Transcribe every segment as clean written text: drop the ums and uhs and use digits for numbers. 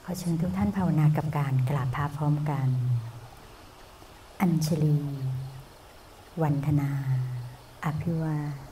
ขอเชิญทุกท่านภาวนากับการกราบพระพร้อมกันอัญชลีวันธนาอภิวาท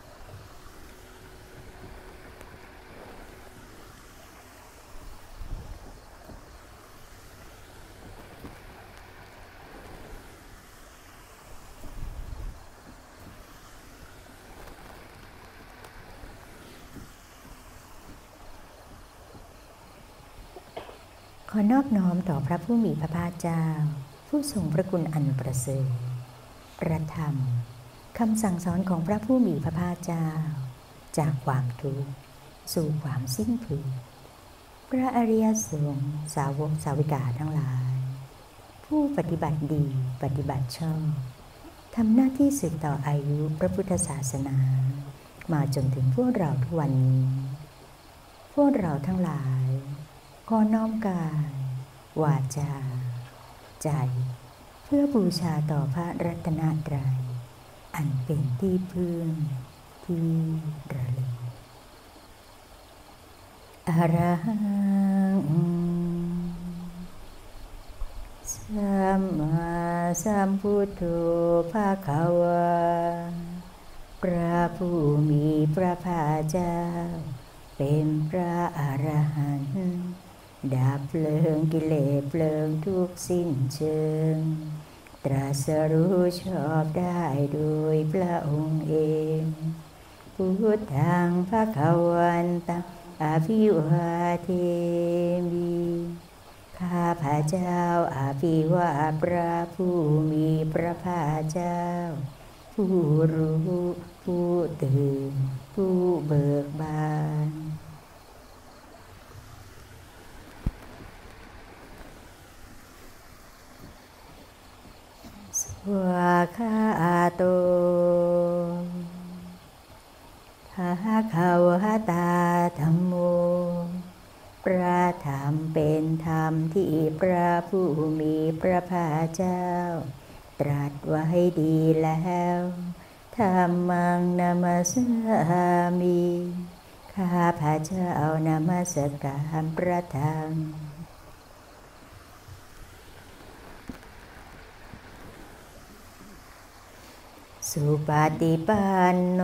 ขอนอบน้อมต่อพระผู้มีพระภาคเจ้าผู้ทรงพระคุณอันประเสริฐพระธรรมคำสั่งสอนของพระผู้มีพระภาคเจ้าจากความทุกข์สู่ความสิ้นทุกข์พระอริยสงฆ์สาวกสาวิกาทั้งหลายผู้ปฏิบัติดีปฏิบัติชอบทำหน้าที่สืบต่ออายุพระพุทธศาสนามาจนถึงพวกเราทุกวันนี้พวกเราทั้งหลายขอน้อมกายวาจาใจเพื่อบูชาต่อพระรัตนตรัยอันเป็นที่พึ่งที่ระลึกอะระหังสัมมาสัมพุทโธภควาพระผู้มีพระภาคเจ้าเป็นพระอรหันต์ดับเพลิงกิเลสเพลิงทุกข์สิ้นเชิงตรัสรู้ชอบได้โดยพระองค์เองพุทธังภวันตังอภิวาเทมิข้าพระเจ้าอภิวาทพระผู้มีพระภาคเจ้าผู้รู้ผู้ตื่นผู้เบิกบานสวากขาโตภะคะวะตาธัมโมพระธรรมเป็นธรรมที่พระผู้มีพระภาคเจ้าตรัสไว้ดีแล้วธัมมังนามัสสามิข้าพระเจ้านมัสการพระธรรมสุปฏิปันโน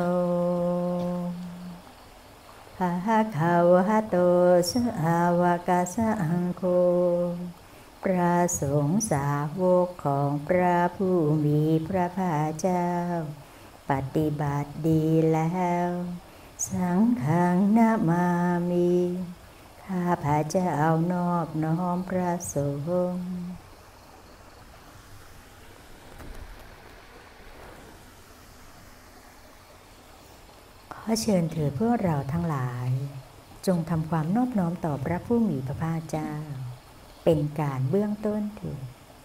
ภะคะวะโตสาวกสังโฆพระสงฆ์สาวกของพระผู้มีพระภาคเจ้าปฏิบัติดีแล้วสังฆังนะมามิข้าพระเจ้านอบน้อมพระสงฆ์ขอเชิญเถิดพวกเราทั้งหลายจงทำความนอบน้อมต่อพระผู้มีพระภาคเจ้าเป็นการเบื้องต้นเถิด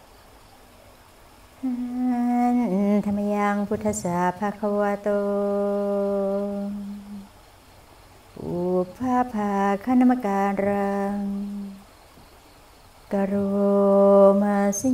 ธัมมยังพุทธัสสะภะคะวะโตอุปภาภาคณมการังกโรมาสิ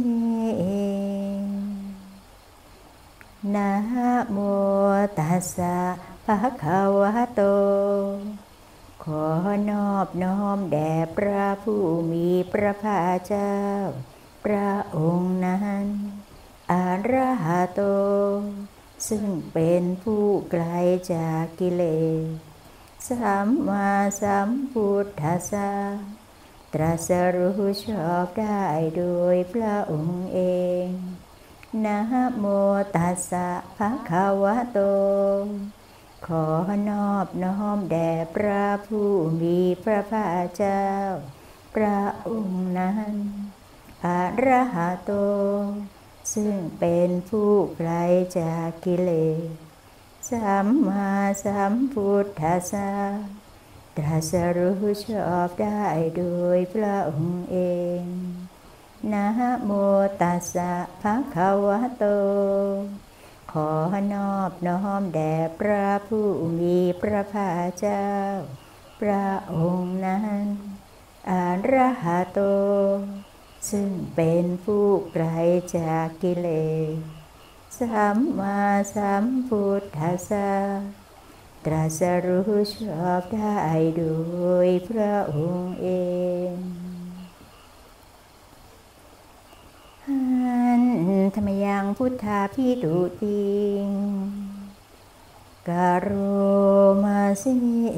นะโมตัสสะภะคะวะโตขอนอบน้อมแด่พระผู้มีพระภาคเจ้าพระองค์นั้นอรหัตโตซึ่งเป็นผู้ไกลจากกิเลสสัมมาสัมพุทธัสสะตรัสรู้ชอบได้โดยพระองค์เองนะโมตัสสะภะคะวะโตขอนอบน้อมแด่พระผู้มีพระภาคเจ้าพระองค์นั้นอรหัตโตซึ่งเป็นผู้ไกลจากกิเลสสัมมาสัมพุทธัสสะตรัสรู้ชอบได้โดยพระองค์เองนะโมตัสสะภะคะวะโตขอนอบน้อมแด่พระผู้มีพระภาคเจ้าพระองค์นั้นอรหัตโตซึ่งเป็นผู้ไกลจากกิเลสสัมมาสัมพุทธัสสะตรัสรู้ชอบได้โดยพระองค์เอง ขธรรมยังพุทธาภิดุติงกโรมาสิ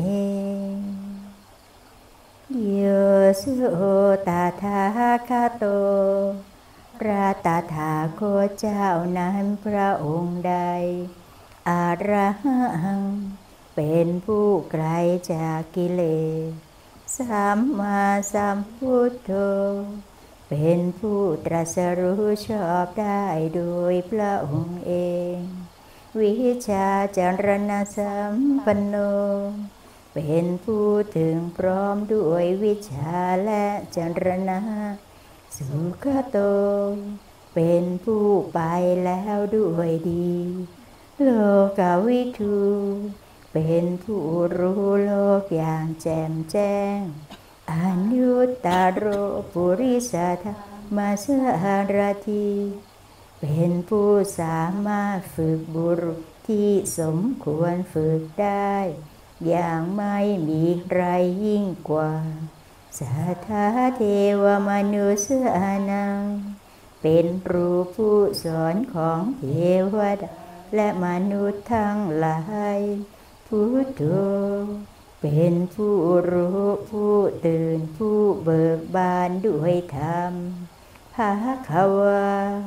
โยสุตถาคโตพระตถาคตเจ้านั้นพระองค์ใดอรหังเป็นผู้ไกลจากกิเลสสัมมาสัมพุทโธเป็นผู้ตรัสรู้ชอบได้โดยพระองค์เองวิชาจารณสัมปันโนเป็นผู้ถึงพร้อมด้วยวิชาและจารณะสุขโตเป็นผู้ไปแล้วด้วยดีโลกวิทูเป็นผู้รู้โลกอย่างแจ่มแจ้งอนุตตโรปุริสธรรมสารถีเป็นผู้สามารถฝึกบุรุษที่สมควรฝึกได้อย่างไม่มีใครยิ่งกว่าสัทธาเทวมนุษย์นังเป็นครูผู้สอนของเทวดาและมนุษย์ทั้งหลายพุทโธเป็นผู้รู้ผู้ตื่นผู้เบิกบานด้วยธรรมภควา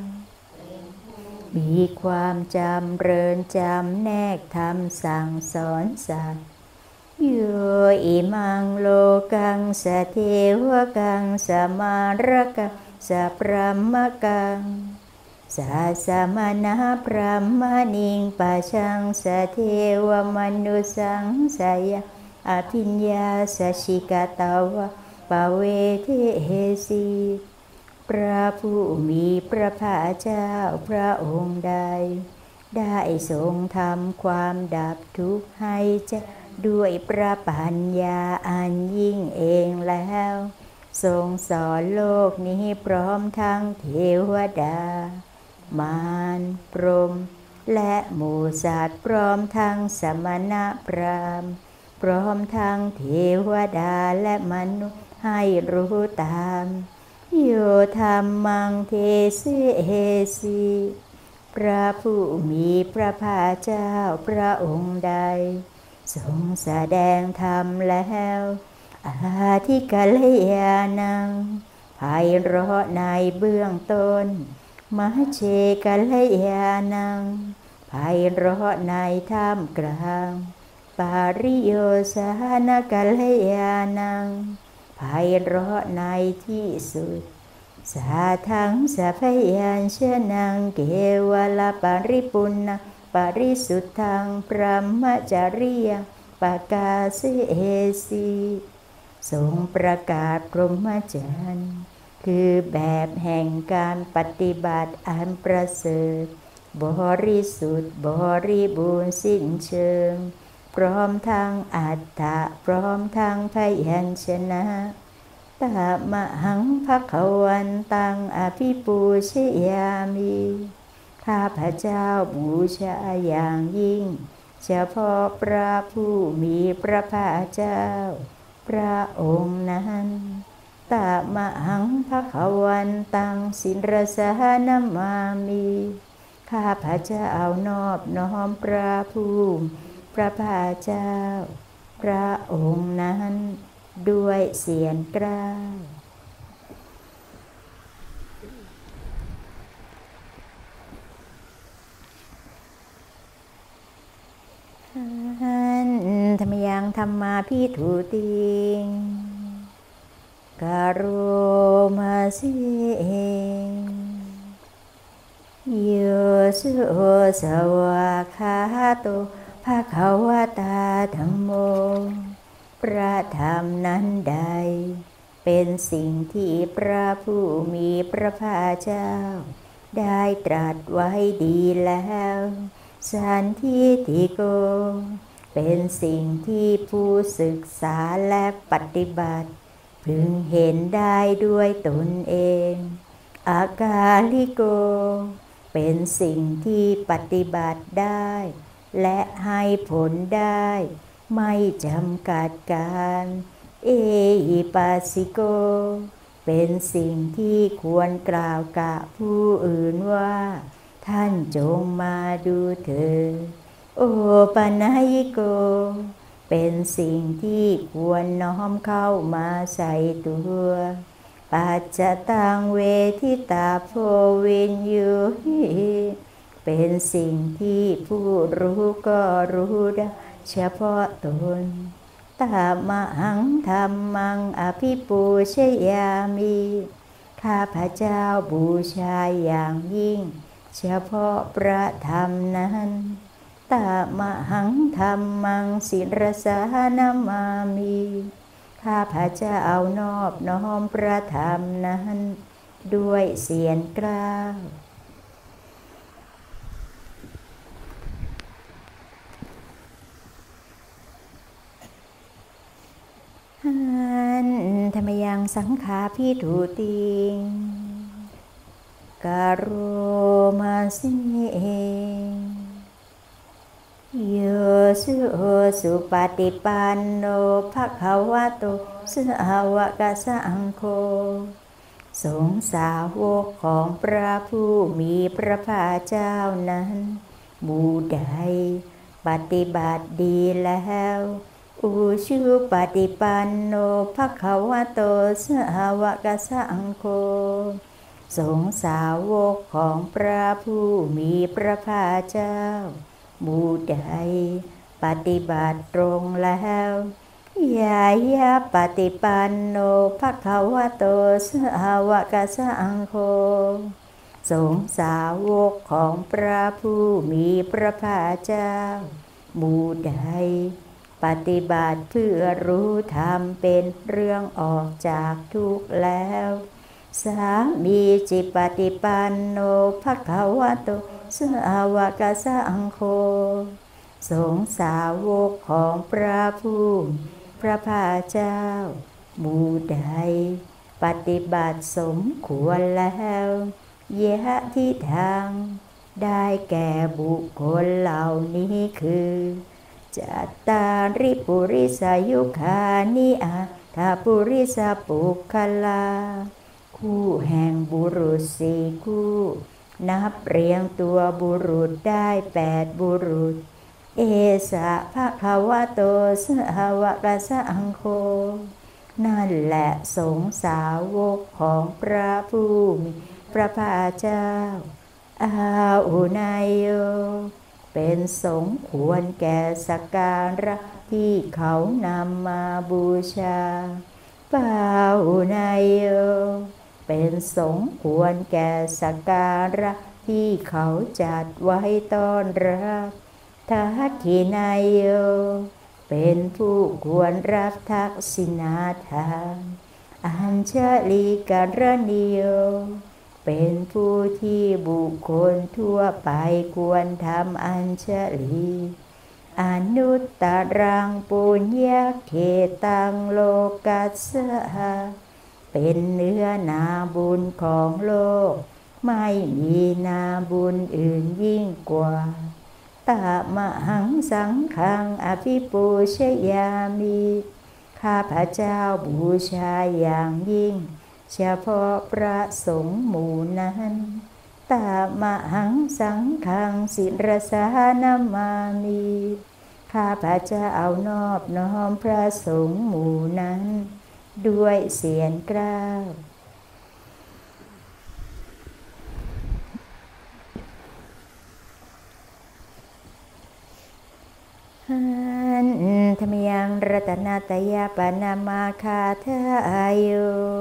มีความจำเริญจำแนกธรรมสั่งสอนสัตว์โยอิมังโลกังสเทวกังสมารกังสพรหมกังสาสมณะพรหมนิงปัจฉังสเทวมนุสังสยะอภิญญาสชิกตาวะปเวเทสีพระผู้มีพระภาคเจ้าพระองค์ใดได้ทรงทำความดับทุกข์ให้แจ้งด้วยพระปัญญาอันยิ่งเองแล้วทรงสอนโลกนี้พร้อมทั้งเทวดามารพรหมและหมู่สัตว์พร้อมทั้งสมณะพราหมณ์พร้อมทั้งเทวดาและมนุษย์ให้รู้ตามโยธรรมังเทเสสีพระผู้มีพระภาคเจ้าพระองค์ใดทรงแสดงธรรมแล้วอาทิกัลยาณังไพเราะในเบื้องต้นมัชเชกัลยาณังไพเราะในท่ามกลางปาริโยสานกัลยาณังไพเราะในที่สุดสาทังสัพยัญชนะเกวลปริปุณณปริสุทธังพรหมจริยังปกาเสสีทรงประกาศพรหมจรรย์คือแบบแห่งการปฏิบัติอันประเสริฐบริสุทธิ์บริบูรณ์สิ้นเชิงพร้อมทั้งอัตถะพร้อมทั้งพยัญชนะตมหังภวันตังอภิปูชยามิข้าพเจ้าบูชาอย่างยิ่งเฉพาะพระผู้มีพระภาคเจ้าพระองค์นั้นตมหังภวันตังสิรสหนามามิข้าพเจ้านอบน้อมพระผู้พระภาคเจ้าพระองค์นั้นด้วยเสียงกล้าวธรรมยังธรรมาภิถุติงกโรมาสิโยสุสวากขาโตภควตาธัมโมพระธรรมนั้นใดเป็นสิ่งที่พระผู้มีพระภาคเจ้าได้ตรัสไว้ดีแล้วสันทิฏฐิโกเป็นสิ่งที่ผู้ศึกษาและปฏิบัติพึงเห็นได้ด้วยตนเองอากาลิโกเป็นสิ่งที่ปฏิบัติได้และให้ผลได้ไม่จำกัดการเอหิปัสสิโกเป็นสิ่งที่ควรกล่าวกับผู้อื่นว่าท่านจงมาดูเถิดโอปนัญิโกเป็นสิ่งที่ควรน้อมเข้ามาใส่ตัวปัจจตังเวทิตาโพวินยูหิเป็นสิ่งที่ผู้รู้ก็รู้ได้เฉพาะตนตามหังธรรมังอภิปูชยามิข้าพเจ้าบูชาอย่างยิ่งเฉพาะพระธรรมนั้นตามหังธรรมังศิรสานามามิข้าพเจ้านอบน้อมพระธรรมนั้นด้วยเสียงกล้าวธรรมยังสังขาพิถูติงกโรมาสิเอโยสุปฏิปันโนภควโตสาวกสังโฆสงฆ์สาวกของพระผู้มีพระภาคเจ้านั้นหมู่ใดปฏิบัติดีแล้วอุชุปฏิปันโนภควโตสาวกสังโฆสงฆ์สาวกของพระผู้มีพระภาคเจ้าหมู่ใดปฏิบัติตรงแล้วยายาปฏิปันโนภควโตสาวกสังโฆสงฆ์สาวกของพระผู้มีพระภาคเจ้าหมู่ใดปฏิบัติเพื่อรู้ธรรมเป็นเรื่องออกจากทุกข์แล้วสามีจิปฏิปันโนภควโตสาวกสังโฆสงฆ์สาวกของพระผู้พระภาคเจ้าหมู่ใดปฏิบัติสมควรแล้วยะทิทางได้แก่บุคคลเหล่านี้คือจัตตาริปุริสายุคานิอาทาปุริสปุคคลาคู่แห่งบุรุษสี่คู่นับเรียงตัวบุรุษได้8บุรุษเอสะภควโตสาวกสังโฆนั่นแหละสงฆ์สาวกของพระผู้มีพระภาคเจ้าอาหุนายโยเป็นสงฆ์ควรแก่สักการะที่เขานำมาบูชาปาหุนายโยเป็นสงฆ์ควรแก่สักการะที่เขาจัดไว้ต้อนรับทักขินายโยเป็นผู้ควรรับทักษิณาทานอัญชลีกรณีโยเป็นผู้ที่บุคคลทั่วไปควรทำอัญชลีอนุตตรังปุญญเขตังโลกัสสะเป็นเนื้อนาบุญของโลกไม่มีนาบุญอื่นยิ่งกว่าตามหังสังฆังอภิปูชยามิข้าพเจ้าบูชาอย่างยิ่งเฉพาะพระสงฆ์หมู่นั้นตามหังสังฆังศิรสานามามิข้าพเจ้านอบน้อมพระสงฆ์หมู่นั้นด้วยเสียงกล้าวธรรมยังรัตนาตยาปนามาคาทายโย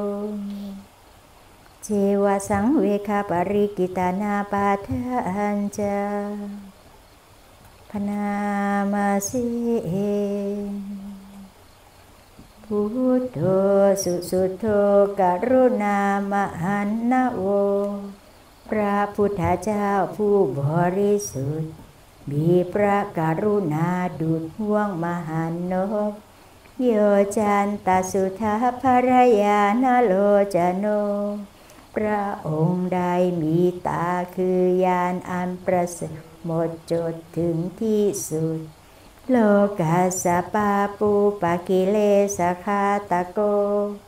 เจวสังเวคาปริกิตานาปาทัญจาพนามาสิเอพุทโธสุโธกรุณามหันนะโวพระพุทธเจ้าผู้บริสุทธิ์มีพระกรุณาดุจห่วงมหันนกโยจันตสุทาภรยานโลจโนพระองค์ใดมีตาคือยานอันประเสริฐหมดจดถึงที่สุดโลกัสสปาปูปกิเลสคาตโก เ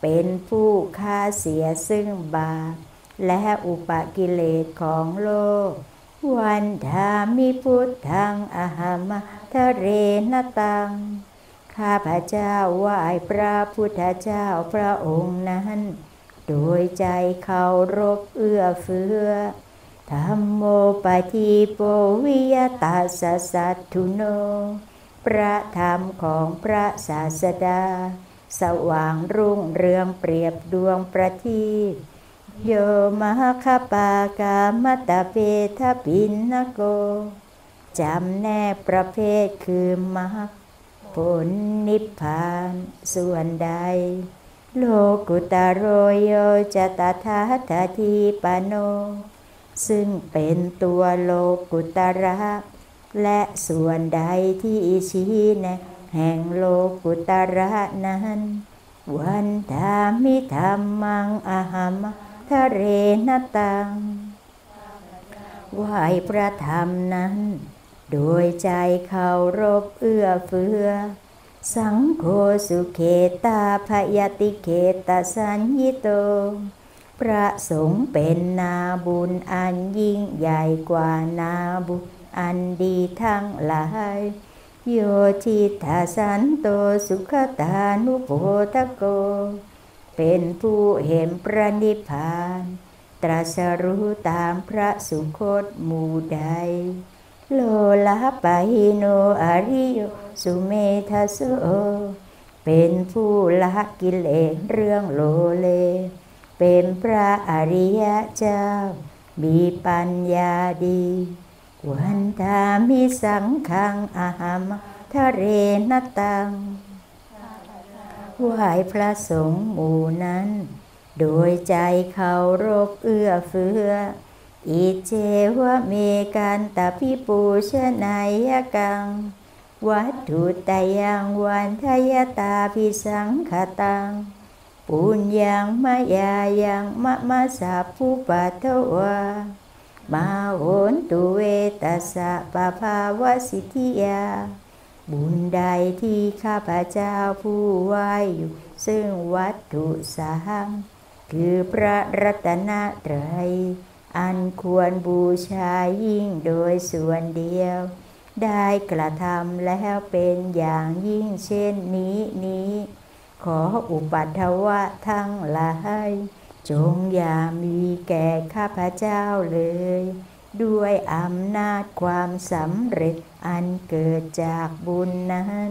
เป็นผู้ฆ่าเสียซึ่งบาปและอุปกิเลสของโลกวันธามิพุทธังอหัมทะเรนตังข้าพเจ้าไหว้พระพุทธเจ้าพระองค์นั้นโดยใจเคารพเอื้อเฟื้อธัมโมปฏิโปวิยตัสสะสัทธุโนพระธรรมของพระศาสดาสว่างรุ่งเรืองเปรียบดวงประทีปโยมหคปากามตะเปทปินนโกจำแนกประเภทคือมรรคผลนิพพานส่วนใดโลกุตโรโยจตถาทาทีปโนซึ่งเป็นตัวโลกุตระและส่วนใดที่ชี้แนะแห่งโลกุตระนั้นวันธามิธัมมังอหัมทะเรนตังไหว้พระธรรมนั้นโดยใจเคารพเอื้อเฟื้อสังโฆสุเขตาพยติเขตสัญญิโตพระสงฆ์เป็นนาบุญอันยิ่งใหญ่กว่านาบุญอันดีทั้งหลายโยทิทาสันโตสุขตานุโพธโกเป็นผู้เห็นพระนิพพานตรัสรู้ตามพระสุคตหมู่ใดโลลาปะหิโนอริโยสุเมทัสโอเป็นผู้ละกิเลสเรื่องโลเลเป็นพระอริยเจ้ามีปัญญาดีวันธามิสังฆังอหัมทะเรนตังไหว้พระสงฆ์หมู่นั้นโดยใจเคารพเอื้อเฟื้ออิเจวะเมกันตพิปูชนายกังวัตถุตยังวันทยตาภิสังขตังปุญญังมายายังมะมะสะภูปัทวามาโหนตุเวตัสสะปะภาวะสิทธิยาบุญใดที่ข้าพเจ้าผู้ไหว้อยู่ซึ่งวัตถุสามคือพระรัตนตรัยอันควรบูชายิ่งโดยส่วนเดียวได้กระทำแล้วเป็นอย่างยิ่งเช่นนี้ขออุปัฏฐวะทั้งหลายจงอย่ามีแก่ข้าพเจ้าเลยด้วยอำนาจความสำเร็จอันเกิดจากบุญนั้น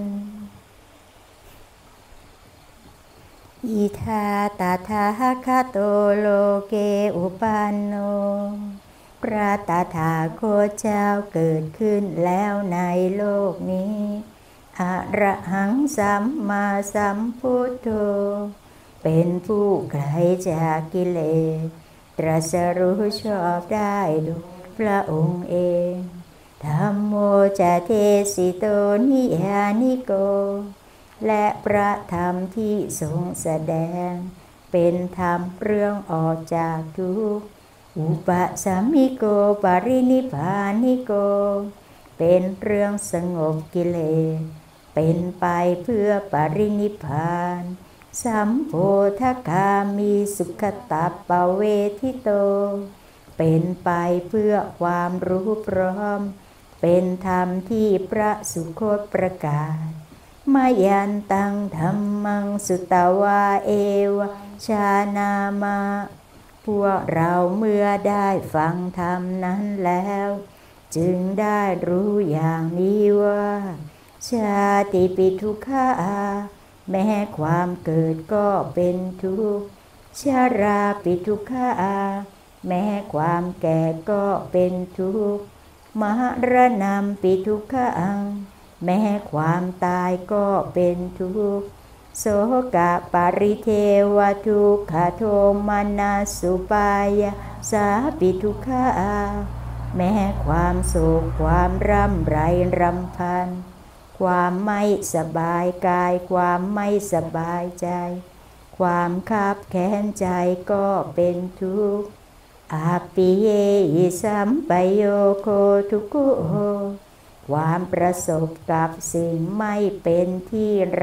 อิทาตถาคโตโลเกอุปันโนพระตถาคตเจ้าเกิดขึ้นแล้วในโลกนี้อะระหังสัมมาสัมพุทโธเป็นผู้ไกลจากกิเลสตรัสรู้ชอบได้ด้วยพระองค์เองธัมโมจะเทสิโตนิยานิโกและพระธรรมที่ทรงแสดงเป็นธรรมเรื่องออกจากทุกข์อุปสัมมิโกปรินิพพานิโกเป็นเรื่องสงบกิเลสเป็นไปเพื่อปรินิพพานสัมโพธคามีสุขตัปปเวทิโตเป็นไปเพื่อความรู้พร้อมเป็นธรรมที่พระสุคตประกาศมายันตังธัมมังสุตวาเอวชานามาพวกเราเมื่อได้ฟังธรรมนั้นแล้วจึงได้รู้อย่างนี้ว่าชาติปิทุกขาแม้ความเกิดก็เป็นทุกข์ชราปิทุกขาแม้ความแก่ก็เป็นทุกข์มรณะปิทุกขังแม้ความตายก็เป็นทุกข์โสกปริเทวทุกขโทมนัสสุปายาสาปิทุกขาแม้ความโศกความร่ำไรรำพันความไม่สบายกายความไม่สบายใจความคับแค้นใจก็เป็นทุกข์อาปิเยหิสัมปโยโคทุกขุความประสบกับสิ่งไม่เป็นที่รัก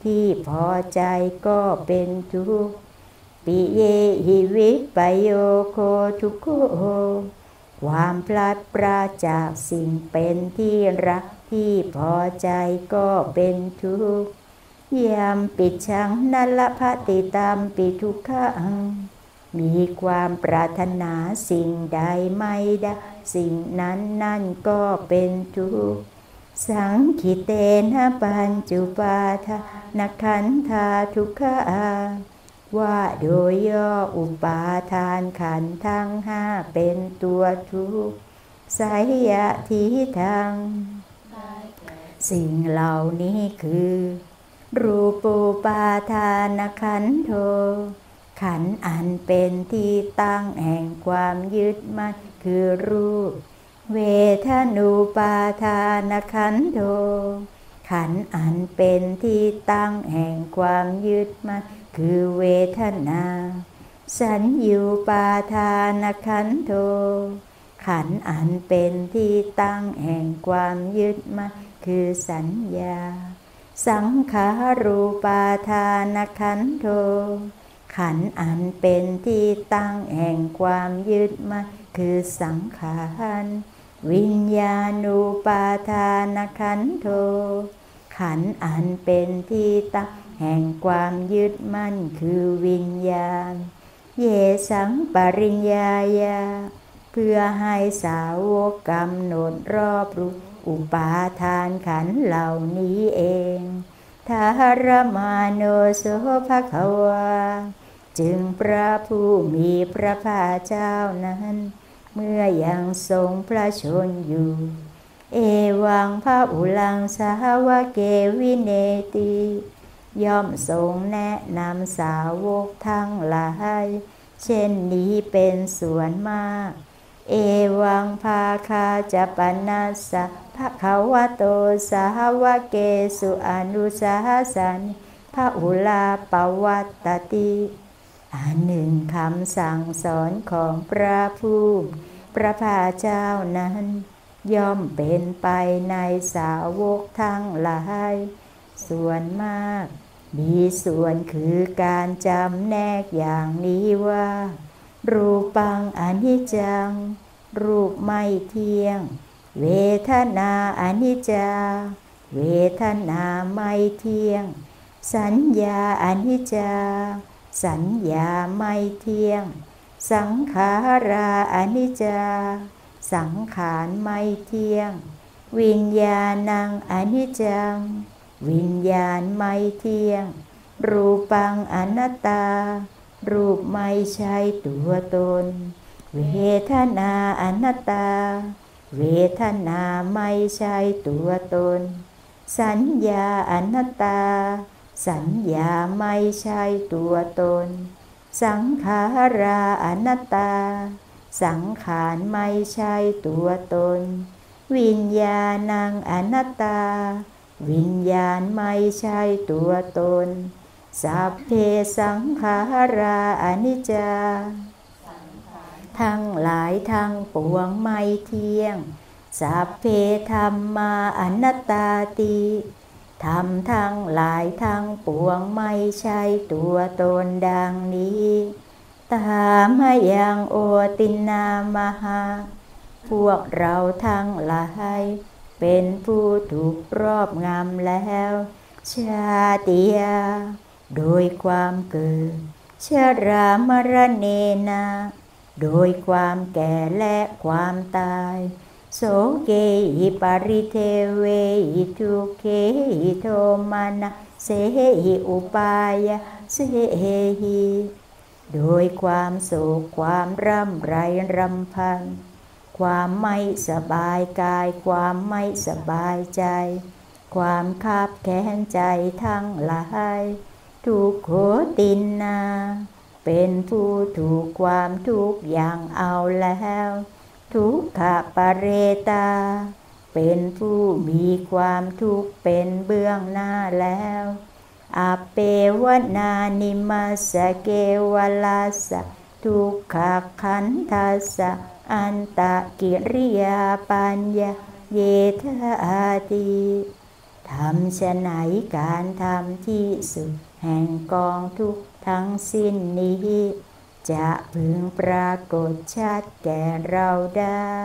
ที่พอใจก็เป็นทุกข์ปิเยหิวิปโยโคทุกโขความพลัดพรากจากสิ่งเป็นที่รักที่พอใจก็เป็นทุกข์ยามปิดชังนัลลภติตามปิทุกขังมีความปรารถนาสิ่งใดไม่ได้สิ่งนั้นนั่นก็เป็นทุกข์สังขิเตนะปัญจุปาทานขันธาทุกขาว่าโดยย่ออุปาทานขันธ์ทั้งห้าเป็นตัวทุกข์ไสยทิทังสิ่งเหล่านี้คือรูปูปาทานขันโธขันธ์อันเป็นที่ตั้งแห่งความยึดมั่นคือรูปเวทนูปาทานขันโธขันธ์อันเป็นที่ตั้งแห่งความยึดมั่นคือเวทนาสัญญูปาทานขันโธขันธ์อันเป็นที่ตั้งแห่งความยึดมั่นคือสัญญาสังขารูปาทานขันโธขันธ์อันเป็นที่ตั้งแห่งความยึดมั่นคือสังขารวิญญาณูปาทานขันโธขันธ์อันเป็นที่ตั้งแห่งความยึดมั่นคือวิญญาณเยสังปริญญายาเพื่อให้สาวกกำหนดรอบรู้อุปาทานขันธ์เหล่านี้เองทารมาโนโสภควาจึงพระผู้มีพระภาคเจ้านั้นเมื่อยังทรงพระชนอยู่เอวังพระอุลังสาวเกวิเนติย่อมทรงแนะนำสาวกทั้งหลายเช่นนี้เป็นส่วนมากเอวังภาคาจะปนัสสะภควโตสาวเกสุอนุสาสันพระอุลาปวัตตติอันหนึ่งคำสั่งสอนของพระผู้พระภาคเจ้านั้นย่อมเป็นไปในสาวกทั้งหลายส่วนมากมีส่วนคือการจำแนกอย่างนี้ว่ารูปังอนิจจังรูปไม่เที่ยงเวทนาอนิจจาเวทนาไม่เที่ยงสัญญาอนิจจาสัญญาไม่เที่ยงสังขาราอนิจจาสังขารไม่เที่ยงวิญญาณังอนิจจังวิญญาณไม่เที่ยงรูปังอนัตตารูปไม่ใช่ตัวตนเวทนาอนัตตาเวทนาไม่ใช่ตัวตนสัญญาอนัตตาสัญญาไม่ใช่ตัวตนสังขาราอนัตตาสังขารไม่ใช่ตัวตนวิญญาณังอนัตตาวิญญาณไม่ใช่ตัวตนสัพเพสังขาราอนิจจาทั้งหลายทั้งปวงไม่เที่ยงสัพเพธัมมาอนัตตาติธรรมทั้งหลายทั้งปวงไม่ใช่ตัวตนดังนี้ตามยังโอตินามหาพวกเราทั้งหลายเป็นผู้ถูกรอบงำแล้วชาติยาโดยความเกิดชรามรณะนาโดยความแก่และความตายโสเกหิปริเทเวหิทุกเขหิโทมานะเสหิอุปายาเสหิโดยความโศกความร่ำไรรำพันความไม่สบายกายความไม่สบายใจความคับแค้นใจทั้งหลายทุกโขตินนาเป็นผู้ถูกความทุกข์อย่างเอาแล้วทุกขปเรตาเป็นผู้มีความทุกข์เป็นเบื้องหน้าแล้วอเปวนานิมัสสะเกวลาสะทุกขขันธัสสะอันตกิริยาปัญญาเยธาติทำฉะไหนการทำที่สุดแห่งกองทุกข์ทั้งสิ้นนี้จะพึงปรากฏชัดแก่เราได้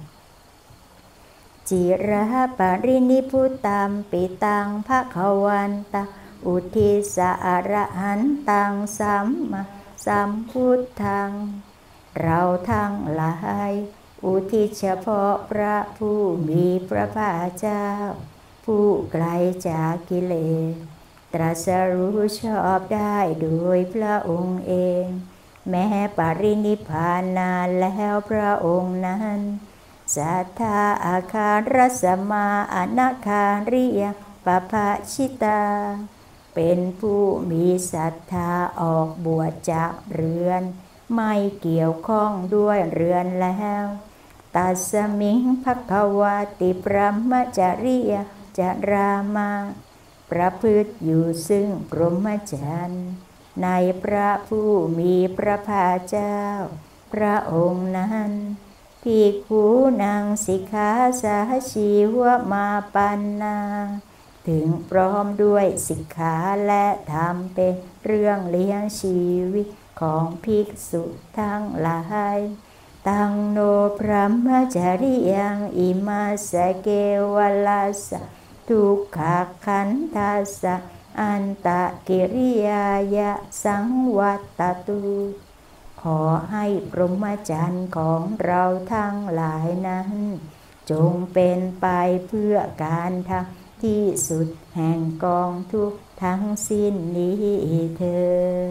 จิระปรินิพพุตัมปิตังภคะวันตังอุทิสะอรหันตังสัมมาสัมพุทธังเราทั้งหลายอุทิศเฉพาะพระผู้มีพระภาคเจ้าผู้ไกลจากกิเลสตรัสรู้ชอบได้โดยพระองค์เองแม้ปรินิพพานนานแล้วพระองค์นั้นสัทธาอาคารสมาอนาคาริยปภาชิตาเป็นผู้มีศรัทธาออกบวชจากเรือนไม่เกี่ยวข้องด้วยเรือนแล้วตัสมิงภควาติพรหมจริยจรามาประพฤติอยู่ซึ่งพรหมจรรย์ในพระผู้มีพระภาคเจ้าพระองค์นั้นภิกขุนังสิกขาสาชีวมาปันนาถึงพร้อมด้วยสิกขาและธรรมเป็นเรื่องเลี้ยงชีวิตของภิกษุทั้งหลายตังโนพรหมจริยังอิมาสเกวลัสสะทุกขขันธัสสะอันตะกิริยายะสังวัตตุขอให้พรหมจรรย์ของเราทั้งหลายนั้นจงเป็นไปเพื่อการทำที่สุดแห่งกองทุกข์ทั้งสิ้นนี้เถิด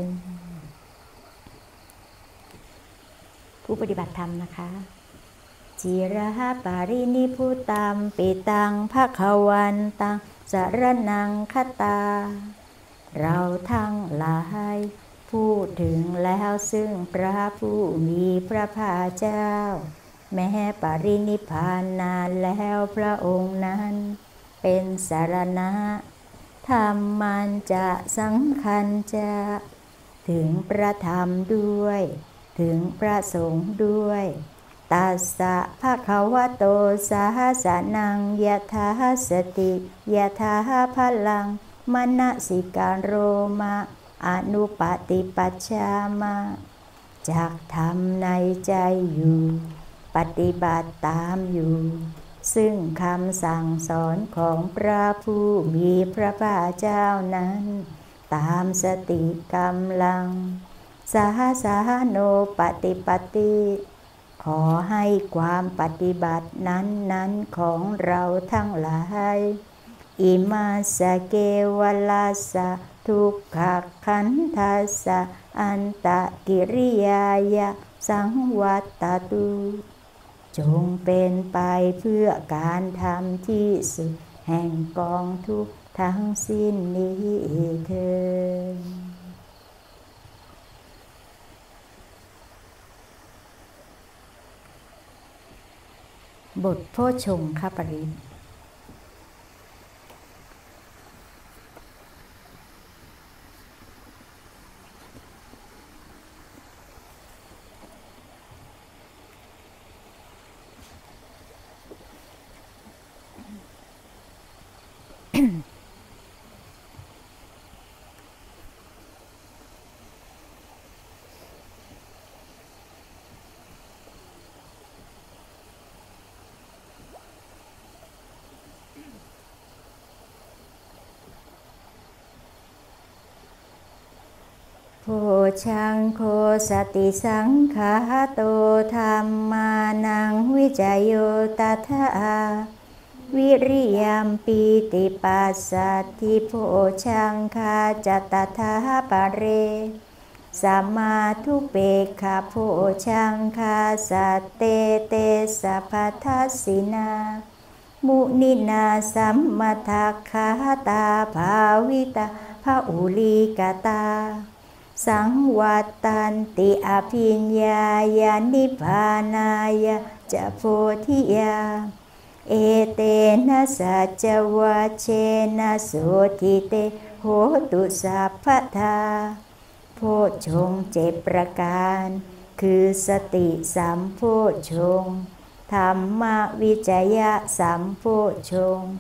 ผู้ปฏิบัติธรรมนะคะจิระปารินิพพุตัมปิตังภคะวันตังสรณังคตาเราทั้งหลายพูดถึงแล้วซึ่งพระผู้มีพระภาคเจ้าแม้ปรินิพพานนานแล้วพระองค์นั้นเป็นสรณะธรรมมันจะสังคัญจะถึงพระธรรมด้วยถึงพระสงฆ์ด้วยตัสสะภะคะวะโตสาสนังยะถาสติยะถาพลังมนสิการโรมะอนุปติปัชฌามะจักทำในใจอยู่ปฏิบัติตามอยู่ซึ่งคำสั่งสอนของพระผู้มีพระภาคเจ้านั้นตามสติกำลังสาโนปฏิปติขอให้ความปฏิบัตินั้นของเราทั้งหลายอิมาสเกวลัสสะทุกขขันธัสสะอันตะกิริยายะสังวัตตุจงเป็นไปเพื่อการทำที่สุดแห่งกองทุกข์ทั้งสิ้นนี้เถิดบทโพชฌงคปริตโพชังโคสติสังขาโตธัมมานังวิจโยตถาวิริยัมปีติปัสสัทธิโพชังคาจตถาปะเรสัมมาทุเปกขโพชังคาสัตเตเตสัพพทัสสินามุนินาสัมมทัคขาตาภาวิตาภาอุลีกตาสังวัตตันติอภิญญายานิพพานายะจะโพธิยาเอเตนะสัจวัชเชนะโสทิเตโหตุสัพพทาโพชฌงค์7ประการคือสติสัมโพชฌงค์ธรรมวิจยะสัมโพชฌงค์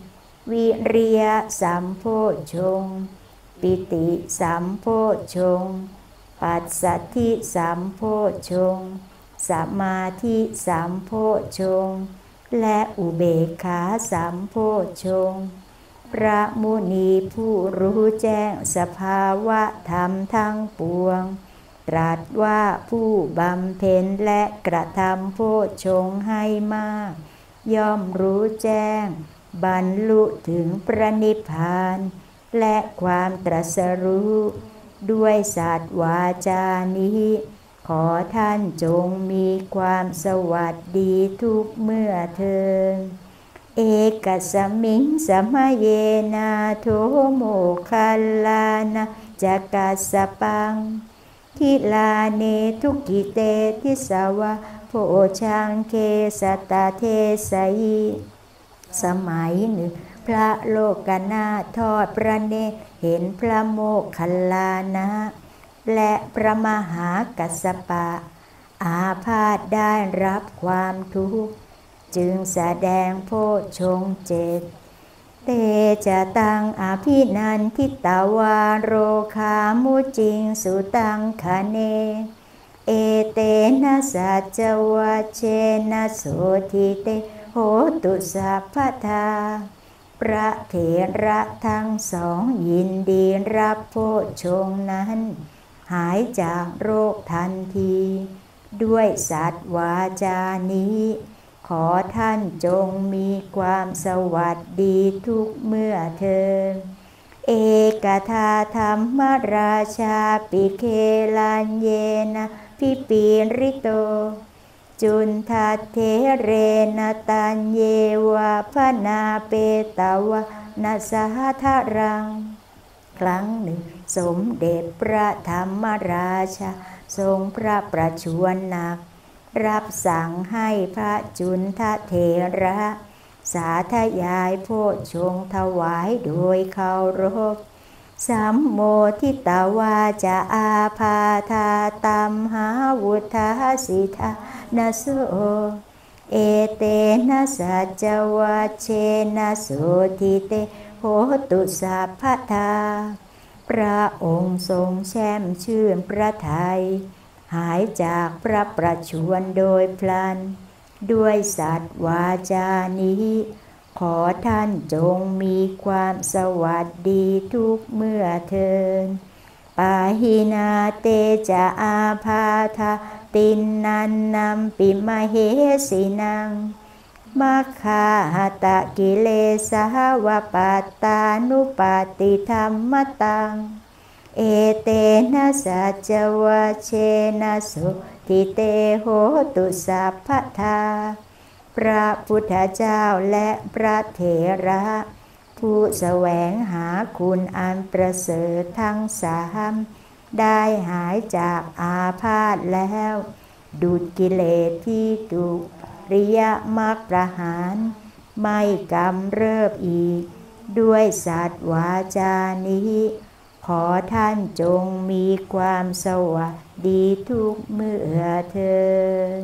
วิริยะสัมโพชฌงค์ปิติสัมโพชฌงค์ปัสสัทธิสัมโพชฌงค์สมาธิสัมโพชฌงค์และอุเบกขาสัมโพชฌงค์พระมุนีผู้รู้แจ้งสภาวะธรรมทั้งปวงตรัสว่าผู้บำเพ็ญและกระทำโพชฌงค์ให้มากย่อมรู้แจ้งบรรลุถึงพระนิพพานและความตรัสรู้ด้วยสัตย์วาจานี้ขอท่านจงมีความสวัสดีทุกเมื่อเทินเอกสมิงสมเยนาโทโมคัลลานะจักกัสสปังทิลาเนทุกิเตทิสาวะโพชังเคสตาเทสยิสมัยหนึ่งพระโลกนาถทอดพระเนตรเห็นพระโมคคัลลานะและพระมหากัสสปะอาพาธได้รับความทุกข์จึงแสดงโพชฌงค์เจ็ดเตจะตังอภินันทิตาวาโรคามุจิงสุตังคเนเอเตนะสัจจวัชเชนะโสทิเตโหตุสัพพทาพระเถระทั้งสองยินดีรับโพชฌงค์นั้นหายจากโรคทันทีด้วยสัตย์วาจานี้ขอท่านจงมีความสวัสดีทุกเมื่อเทินเอกทาธรรมราชาปิเคลันเยนะพิปีริโตจุนทัตเถเรนตัญเยวะพนาเปตาวะนะสหทรังครั้งหนึ่งสมเด็จพระธรรมราชาทรงพระประชวรหนักรับสั่งให้พระจุนทเถระสาธยายโพชฌงค์ถวายโดยเคารพสัมโมทิตาวาจะอาพาธาตัมหาวุฒาสิทานะโสเอเตนะสัจจวัชเชนะโสทิเตโหตุสัพพทาพระองค์ทรงแช่มชื่นพระทัยหายจากพระประชวรโดยพลันด้วยสัตย์วาจานี้ขอท่านจงมีความสวัสดีทุกเมื่อเทินปาหินาเตจะอาพาธาตินนันนัมปิมเหสินังมัคคาหตะกิเลสวะปัตตานุปาติธรรมตังเอเตนะสัจจวัชเชนะสุทิเตโหตุสัพพทาพระพุทธเจ้าและพระเถระผู้แสวงหาคุณอันประเสริฐทั้งสามได้หายจากอาพาธแล้วดุจกิเลสที่ถูกริยมรรคประหารไม่กำเริบอีกด้วยสัตย์วาจานี้ขอท่านจงมีความสวัสดีทุกเมื่อเทิน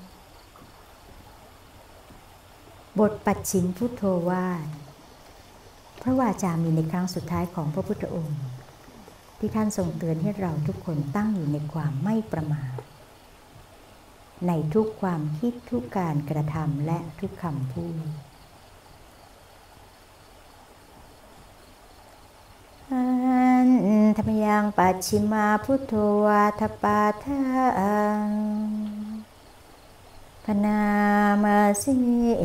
บทปัจฉิมพุทโธวาทพระวาจามีในครั้งสุดท้ายของพระพุทธองค์ที่ท่านทรงเตือนให้เราทุกคนตั้งอยู่ในความไม่ประมาทในทุกความคิดทุกการกระทำและทุกคำพูดธรรมยังปัจฉิมาพุทโธวาทปาทังพนามาสิเอ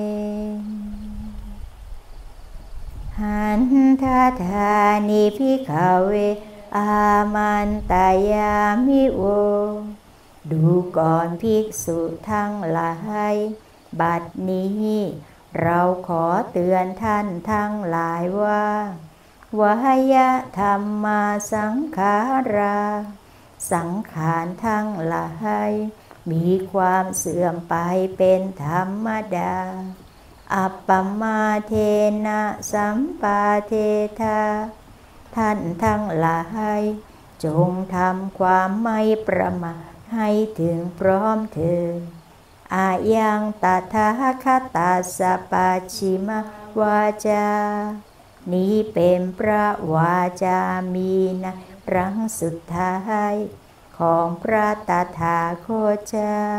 หันทาธานิภิกขเวอามันตายามิโวดูก่อนภิกษุทั้งหลายบัดนี้เราขอเตือนท่านทั้งหลายว่าวายะธรรมาสังขาราสังขารทั้งหลายมีความเสื่อมไปเป็นธรรมดาอัปปมาเทนะสัมปาเทธาท่านทั้งหลายจงทำความไม่ประมาทให้ถึงพร้อมเถิดอายังตถาคตัสสะปัจฉิมววาจานี้เป็นพระวาจามีนะครั้งสุดท้ายของพระตถาคตเจ้า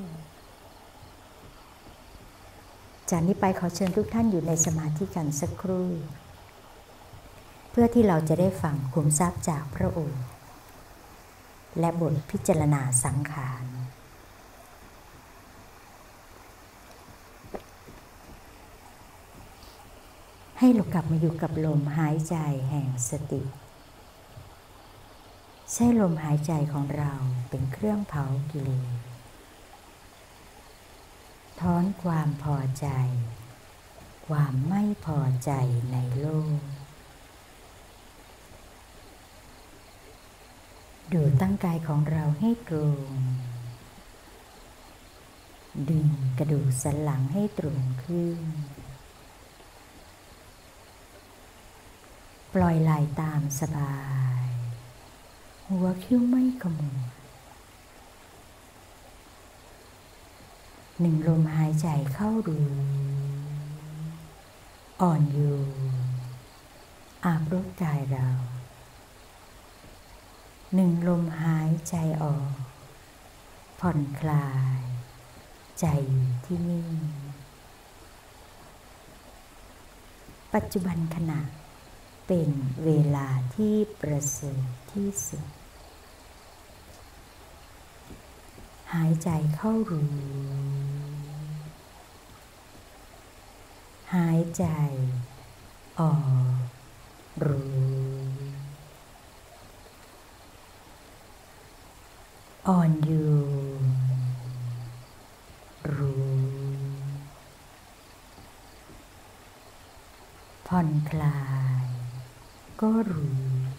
จากนี้ไปขอเชิญทุกท่านอยู่ในสมาธิกันสักครู่เพื่อที่เราจะได้ฟังขุมทรัพย์จากพระองค์และบทพิจารณาสังขารให้เรากลับมาอยู่กับลมหายใจแห่งสติใช้ลมหายใจของเราเป็นเครื่องเผากิเลสถอนความพอใจความไม่พอใจในโลกดูตั้งกายของเราให้ตรงดึงกระดูกสันหลังให้ตรงขึ้นปล่อยไหล่ตามสบายหัวคิ้วไม่ขมวดหนึ่งลมหายใจเข้ารู้อ่อนโยนอาบรู้กายเราหนึ่งลมหายใจออกผ่อนคลายใจที่นิ่งปัจจุบันขณะเป็นเวลาที่ประเสริฐที่สุดหายใจเข้ารู้หายใจออกรู้อ่อนโยนรู้ผ่อนคลายก็รู้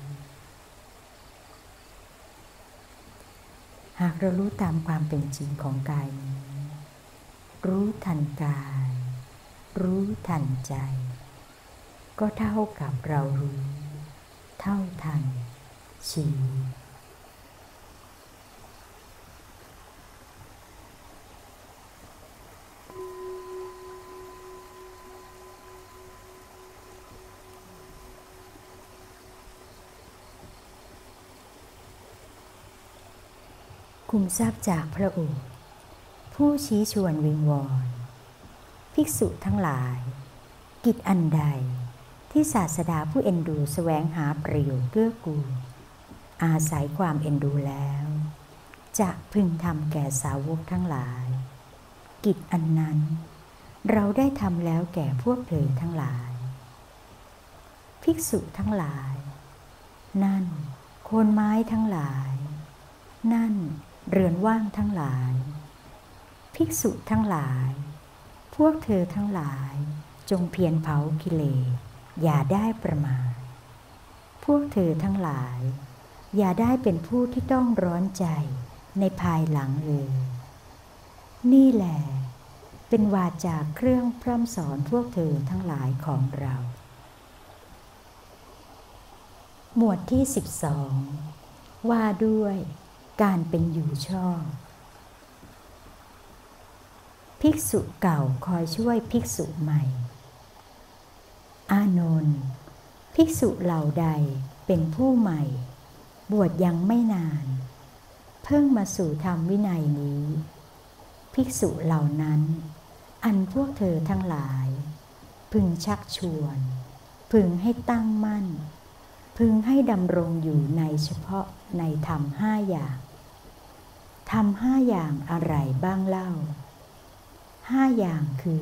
หากเรารู้ตามความเป็นจริงของกายนี้รู้ทันกายรู้ทันใจก็เท่ากับเรารู้เท่าทันชีวิตคุมทรัพย์จากพระองค์ผู้ชี้ชวนวิงวอนภิกษุทั้งหลายกิจอันใดที่ศาสดาผู้เอ็นดูแสวงหาประโยชน์เกื้อกูลอาศัยความเอ็นดูแล้วจะพึงทำแก่สาวกทั้งหลายกิจอันนั้นเราได้ทำแล้วแก่พวกเธอทั้งหลายภิกษุทั้งหลายนั่นโคนไม้ทั้งหลายนั่นเรือนว่างทั้งหลายภิกษุทั้งหลายพวกเธอทั้งหลายจงเพียรเผากิเลสอย่าได้ประมาทพวกเธอทั้งหลายอย่าได้เป็นผู้ที่ต้องร้อนใจในภายหลังเลยนี่แหละเป็นวาจาเครื่องพร่ำสอนพวกเธอทั้งหลายของเราหมวดที่12ว่าด้วยการเป็นอยู่ชอบภิกษุเก่าคอยช่วยภิกษุใหม่อานนท์ภิกษุเหล่าใดเป็นผู้ใหม่บวชยังไม่นานเพิ่งมาสู่ธรรมวินัยนี้ภิกษุเหล่านั้นอันพวกเธอทั้งหลายพึงชักชวนพึงให้ตั้งมั่นพึงให้ดำรงอยู่ในเฉพาะในธรรม5 อย่างธรรม5 อย่างอะไรบ้างเล่า5 อย่างคือ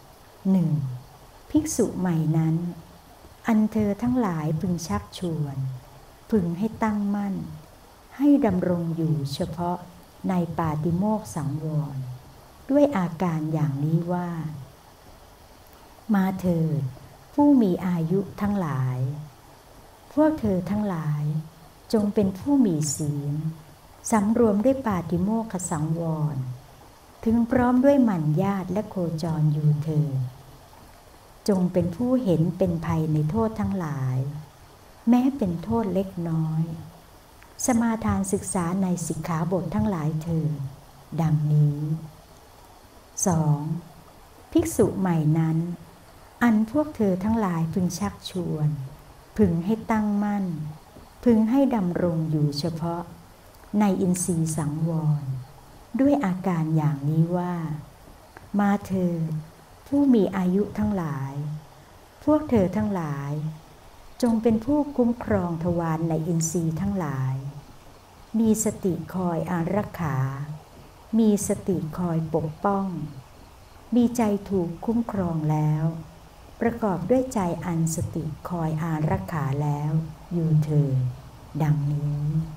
1. ภิกษุใหม่นั้นอันเธอทั้งหลายพึงชักชวนพึงให้ตั้งมั่นให้ดำรงอยู่เฉพาะในปาติโมกข์สังวรด้วยอาการอย่างนี้ว่ามาเถิดผู้มีอายุทั้งหลายพวกเธอทั้งหลายจงเป็นผู้มีศีลสำรวมด้วยปาติโมกขสังวรถึงพร้อมด้วยหมั่นญาติและโคจรอยู่เถิดจงเป็นผู้เห็นเป็นภัยในโทษทั้งหลายแม้เป็นโทษเล็กน้อยสมาทานศึกษาในสิกขาบททั้งหลายเถิดดังนี้ 2. ภิกษุใหม่นั้นอันพวกเธอทั้งหลายพึงชักชวนพึงให้ตั้งมั่นพึงให้ดำรงอยู่เฉพาะในอินทรีย์สังวรด้วยอาการอย่างนี้ว่ามาเถิดผู้มีอายุทั้งหลายพวกเธอทั้งหลายจงเป็นผู้คุ้มครองทวารในอินทรีย์ทั้งหลายมีสติคอยอารักขามีสติคอยปกป้องมีใจถูกคุ้มครองแล้วประกอบด้วยใจอันสติคอยอารักขาแล้วอยู่เถิดดังนี้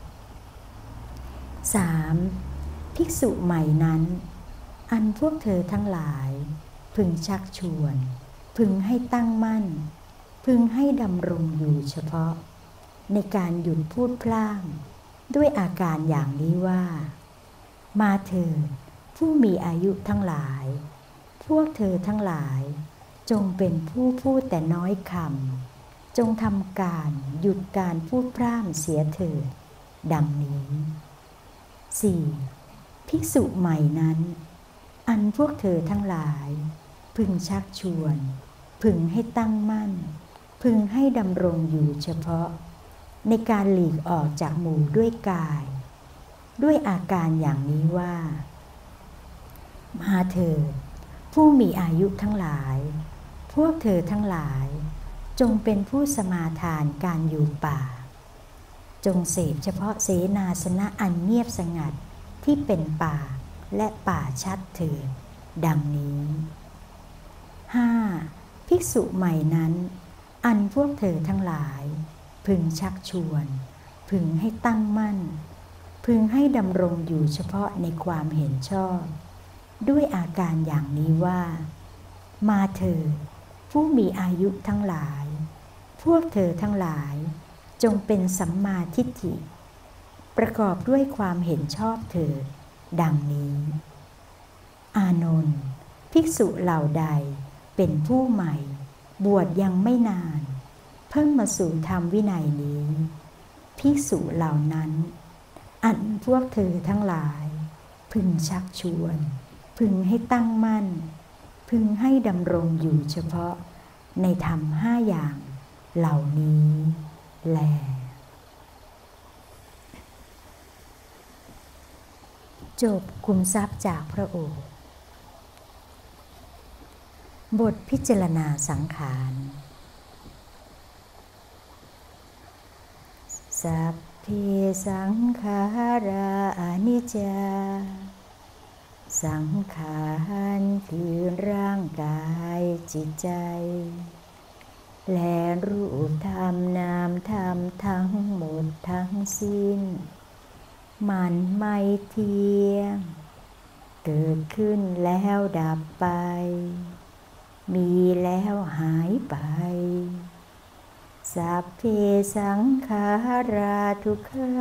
3. ภิกษุใหม่นั้นอันพวกเธอทั้งหลายพึงชักชวนพึงให้ตั้งมั่นพึงให้ดำรงอยู่เฉพาะในการหยุดพูดพล่างด้วยอาการอย่างนี้ว่ามาเถิดผู้มีอายุทั้งหลายพวกเธอทั้งหลายจงเป็นผู้พูดแต่น้อยคำจงทำการหยุดการพูดพร่ำเสียเถิดดังนี้ 4. ภิกษุใหม่นั้นอันพวกเธอทั้งหลายพึงชักชวนพึงให้ตั้งมั่นพึงให้ดำรงอยู่เฉพาะในการหลีกออกจากหมู่ด้วยกายด้วยอาการอย่างนี้ว่ามาเถิดผู้มีอายุทั้งหลายพวกเธอทั้งหลายจงเป็นผู้สมาทานการอยู่ป่าจงเสพเฉพาะเสนาสนะอันเงียบสงัดที่เป็นป่าและป่าชัดเถิดดังนี้ 5. ภิกษุใหม่นั้นอันพวกเธอทั้งหลายพึงชักชวนพึงให้ตั้งมั่นพึงให้ดำรงอยู่เฉพาะในความเห็นชอบด้วยอาการอย่างนี้ว่ามาเถิดผู้มีอายุทั้งหลายพวกเธอทั้งหลายจงเป็นสัมมาทิฏฐิประกอบด้วยความเห็นชอบเถิดดังนี้อานนท์ภิกษุเหล่าใดเป็นผู้ใหม่บวชยังไม่นานเพิ่งมาสู่ธรรมวินัยนี้ภิกษุเหล่านั้นอันพวกเธอทั้งหลายพึงชักชวนพึงให้ตั้งมั่นพึงให้ดำรงอยู่เฉพาะในธรรม5อย่างเหล่านี้แลจบคุมทรัพย์จากพระโอษฐ์บทพิจารณาสังขารสัพเพสังขาราอนิจจาสังขารคือร่างกายจิตใจและรูปธรรมนามธรรมทั้งหมดทั้งสิ้นมันไม่เที่ยงเกิดขึ้นแล้วดับไปมีแล้วหายไปสัพเพสังขาราทุกขา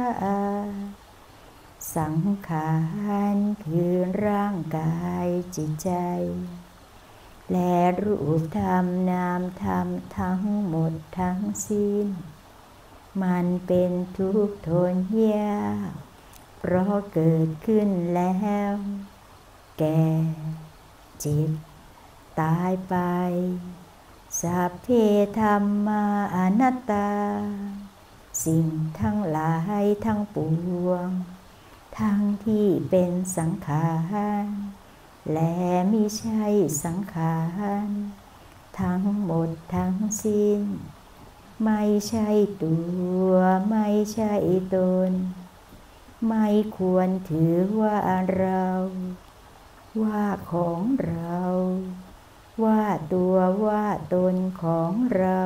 สังขารคือร่างกายจิตใจและรูปธรรมนามธรรมทั้งหมดทั้งสิ้นมันเป็นทุกข์ทนยากเพราะเกิดขึ้นแล้วแก่เจ็บตายไปสัพเพธัมมาอนัตตาสิ่งทั้งหลายทั้งปวงทั้งที่เป็นสังขารและมิใช่สังขารทั้งหมดทั้งสิ้นไม่ใช่ตัวไม่ใช่ตนไม่ควรถือว่าเราว่าของเราว่าตัวว่าตนของเรา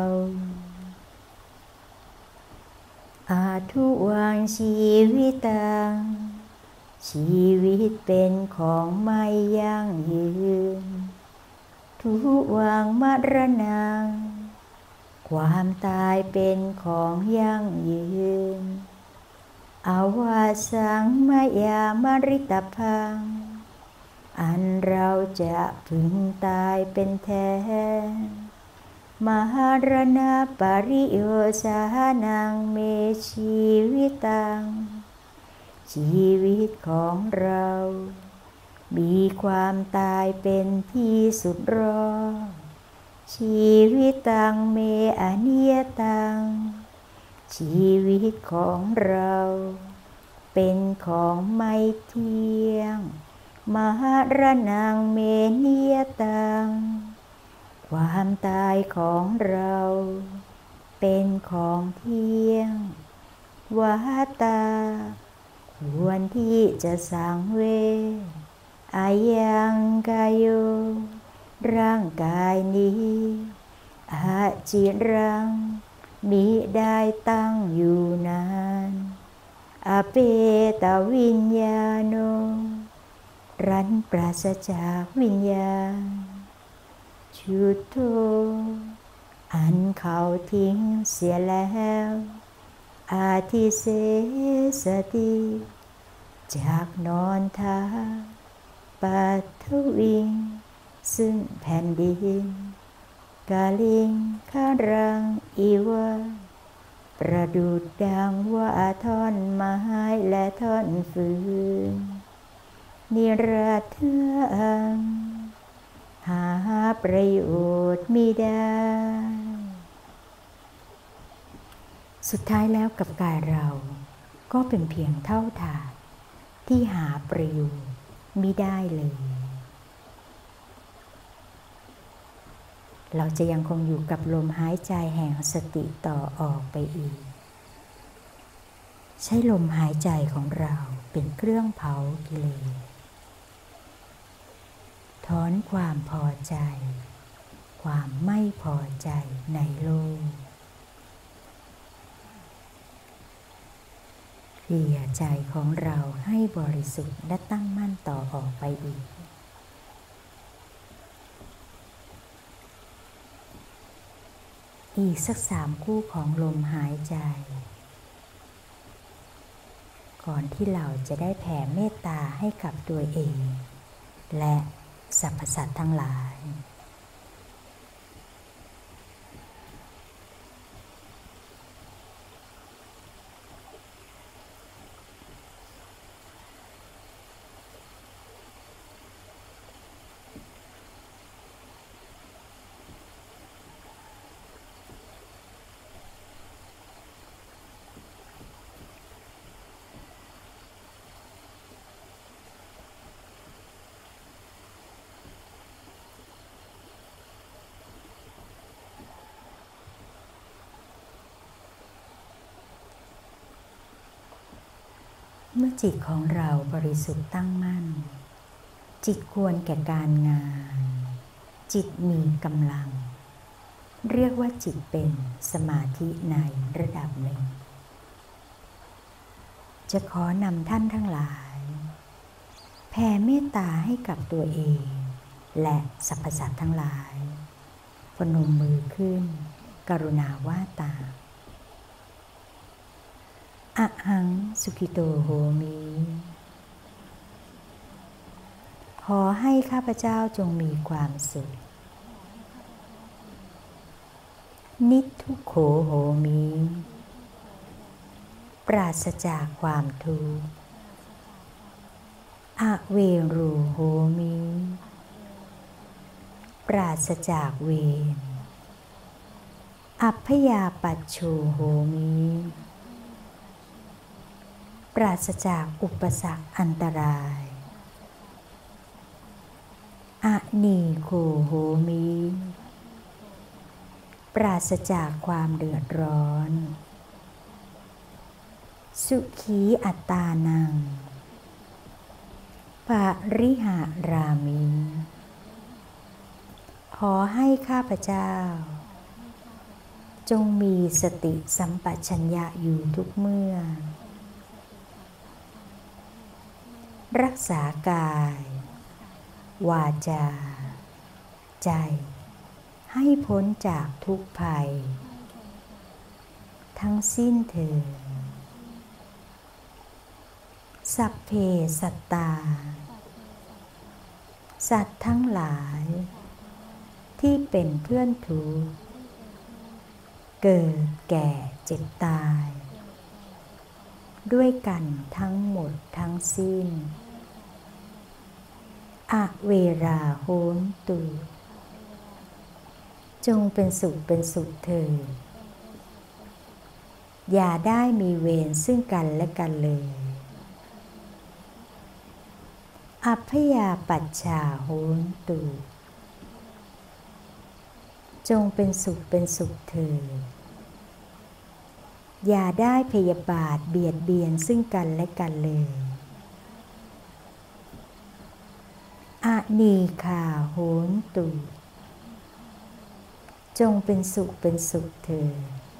อาทุวังชีวิตังชีวิตเป็นของไม่ยั่งยืนทุวังมรณังความตายเป็นของยั่งยืนอาวาสังมยามริตพังอันเราจะพึงตายเป็นแท้มหารณะปริโยสานังเมชีวิตังชีวิตของเรามีความตายเป็นที่สุดรอชีวิตตังเมอนิยตังชีวิตของเราเป็นของไม่เที่ยงมหรนังเมนิยตังความตายของเราเป็นของเที่ยงวัฏฏาควรที่จะสังเวชอายังกายโยร่างกายนี้อาจิรังมิได้ตั้งอยู่นานอเปตวิญญาโนรันปราศจากวิญญาณชุดโธอันเขาทิ้งเสียแล้วอาทิเสสติจากนอนทาปัทวิงซึ่งแผ่นดินกาลิงคารังอีวะประดุจดังว่าท่อนไม้และท่อนฟืนนิรัตถังหาประโยชน์มิได้สุดท้ายแล้วกับกายเราก็เป็นเพียงเท่าฐานที่หาประโยชน์มิได้เลยเราจะยังคงอยู่กับลมหายใจแห่งสติต่อออกไปอีกใช้ลมหายใจของเราเป็นเครื่องเผากิเลสถอนความพอใจความไม่พอใจในโลกเคลียร์ใจของเราให้บริสุทธิ์และตั้งมั่นต่อออกไปอีกสัก3 คู่ของลมหายใจก่อนที่เราจะได้แผ่เมตตาให้กับตัวเองและสรรพสัตว์ทั้งหลาย เมื่อจิตของเราบริสุทธิ์ตั้งมั่นจิตควรแก่การงานจิตมีกำลังเรียกว่าจิตเป็นสมาธิในระดับหนึ่งจะขอนำท่านทั้งหลายแผ่เมตตาให้กับตัวเองและสรรพสัตว์ทั้งหลายพนมมือขึ้นกรุณาว่าตามอะหังสุขิโตโหมิขอให้ข้าพเจ้าจงมีความสุขนิทุกโขโหมิปราศจากความทุกข์อเวรูโหมิปราศจากเวรอัพพยาปัชโชโหมิปราศจากอุปสรรคอันตรายอนีโคโหมิปราศจากความเดือดร้อนสุขีอัตตานังปริหารามิขอให้ข้าพเจ้าจงมีสติสัมปชัญญะอยู่ทุกเมื่อรักษากายวาจาใจให้พ้นจากทุกภัยทั้งสิ้นเถิดสัพเพสัตตาสัตว์ทั้งหลายที่เป็นเพื่อนทุกข์เกิดแก่เจ็บตายด้วยกันทั้งหมดทั้งสิ้นอเวราโหนตุจงเป็นสุขเป็นสุขเถิดอย่าได้มีเวรซึ่งกันและกันเลยอัพพยาปัชชาโหนตุจงเป็นสุขเป็นสุขเถิดอย่าได้พยาบาทเบียดเบียนซึ่งกันและกันเลยอนีฆาโหนตุจงเป็นสุขเป็นสุขเถิด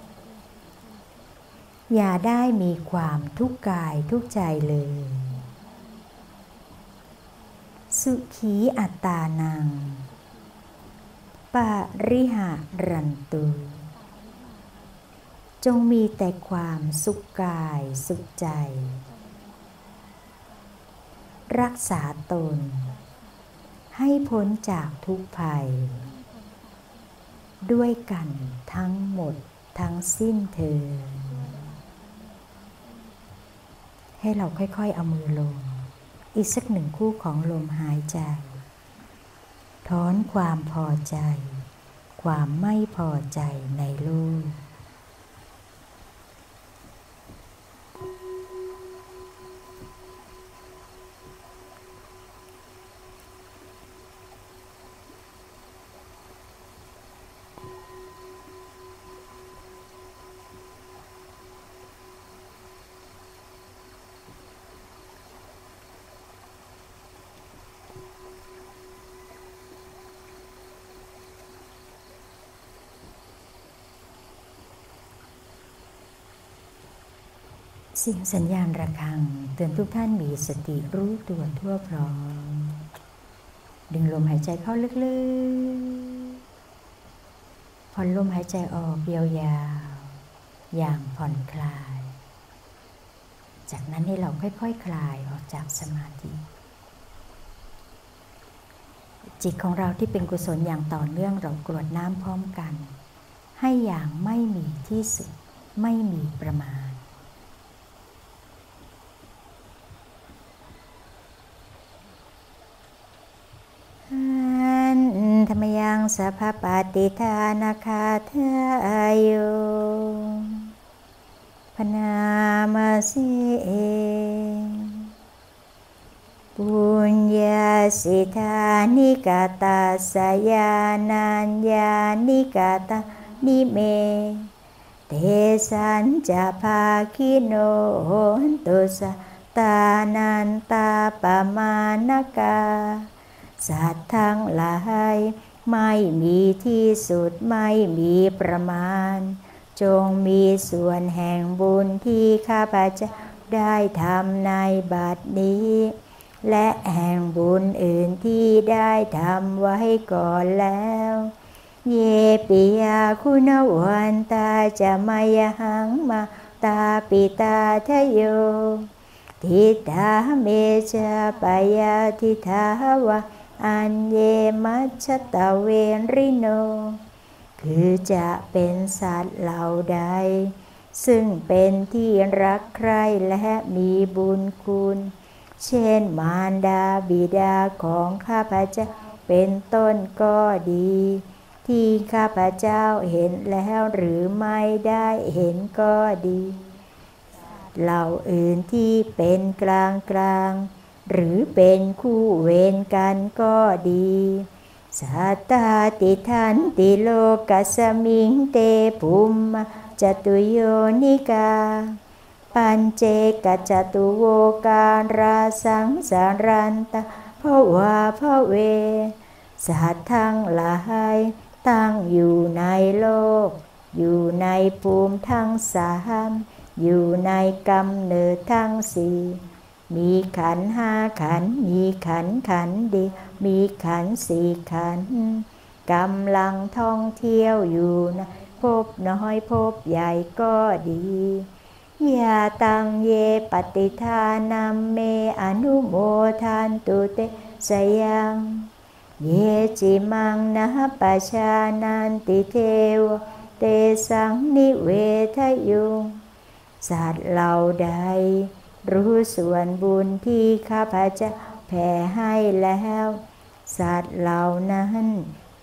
อย่าได้มีความทุกข์กายทุกข์ใจเลยสุขีอัตตานังปริหารันตุจงมีแต่ความสุขกายสุขใจรักษาตนให้พ้นจากทุกภัยด้วยกันทั้งหมดทั้งสิ้นเถิดให้เราค่อยๆเอามือลงอีกสักหนึ่งคู่ของลมหายใจถอนความพอใจความไม่พอใจในโลกเสียงสัญญาณระฆังเตือนทุกท่านมีสติรู้ตัวทั่วพร้อมดึงลมหายใจเข้าลึกๆผ่อนลมหายใจออกยาวๆอย่างผ่อนคลายจากนั้นให้เราค่อยๆคลายออกจากสมาธิจิตของเราที่เป็นกุศลอย่างต่อเนื่องเรากรวดน้ำพร้อมกันให้อย่างไม่มีที่สุดไม่มีประมาณธรรมยังสัพพปฏิทานาคาทายโยพนามาสิปุญญาสิทานิกาตาสยานัญญานิกาตานิเมเทสัญจะภาคิโนโหนตุสตานันตาปมานกาสัตว์ทั้งหลายไม่มีที่สุดไม่มีประมาณจงมีส่วนแห่งบุญที่ข้าพเจ้าได้ทำในบัดนี้และแห่งบุญอื่นที่ได้ทำไว้ก่อนแล้วเยปิยาคุณวันตาจะมายหังมาตาปิตาทะโยทิฏฐาเมชะปายาทิฏฐาวะอันเยมัชฌตเวริโนคือจะเป็นสัตว์เหล่าใดซึ่งเป็นที่รักใคร่และมีบุญคุณเช่นมารดาบิดาของข้าพเจ้าเป็นต้นก็ดีที่ข้าพเจ้าเห็นแล้วหรือไม่ได้เห็นก็ดีเหล่าอื่นที่เป็นกลางหรือเป็นคู่เวรกันก็ดีสัตตาติทันติโลกัสมิงเตภูมิจตุโยนิกาปัญเจกจตุโวการาสังสารันตภวาภเวสัตว์ทั้งหลายตั้งอยู่ในโลกอยู่ในภูมิทั้งสามอยู่ในกำเนิดทั้งสี่มีขันธ์ห้าขันธ์มีขันธ์เดียวมีขันธ์สี่ขันธ์กำลังท่องเที่ยวอยู่นะภพน้อยภพใหญ่ก็ดียาตังเยปฏิทานัมเมอนุโมทันตุเตสยังเยจิมังนะปัชชานันติเทวเตสังนิเวทยุงสัตว์เหล่าใดรู้ส่วนบุญที่ข้าพเจ้าแผ่ให้แล้วสัตว์เหล่านั้น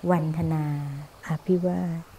วันธนาอภิวาท